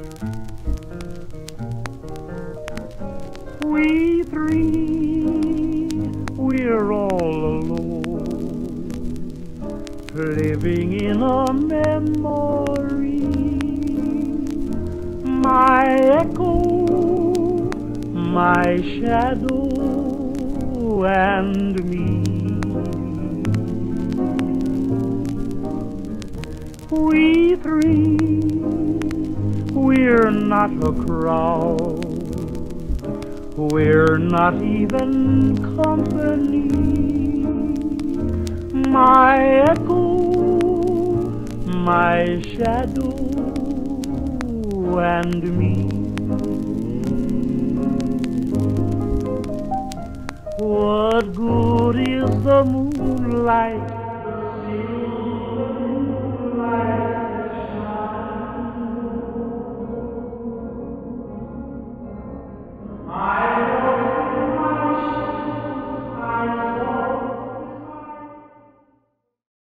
We three, we're all alone, living in a memory. My echo, my shadow, and me. We three, we're not a crowd, we're not even company. My echo, my shadow, and me. What good is the moonlight